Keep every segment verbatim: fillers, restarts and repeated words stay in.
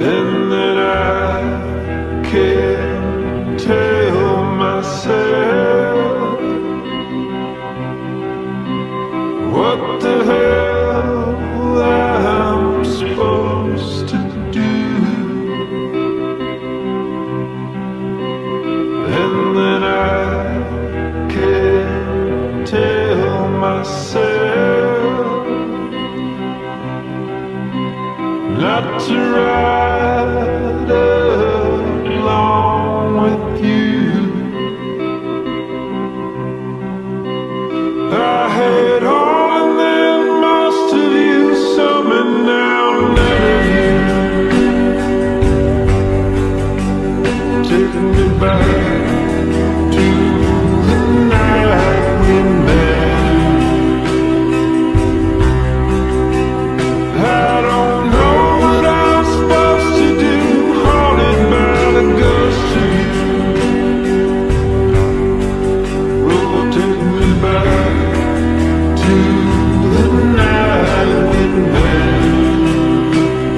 and then I can't tell myself what the hell I'm supposed to do. And then I can't tell myself not to ride along with you. I had all and then most of you, some and now none of you. Take me back to the night we met. I don't know what I'm supposed to do, haunted by the ghost of you. Oh, take me back to the night we met,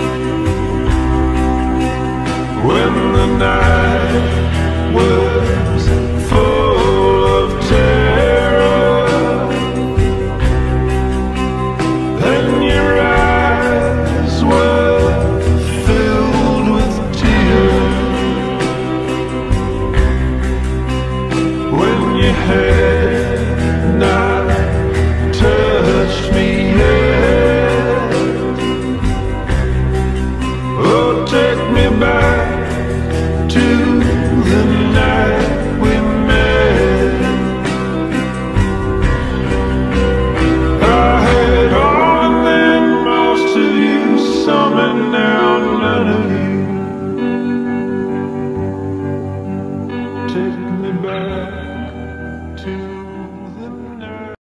when the night was full of terror, and your eyes were filled with tears, when you had not touched me yet. Oh, take me back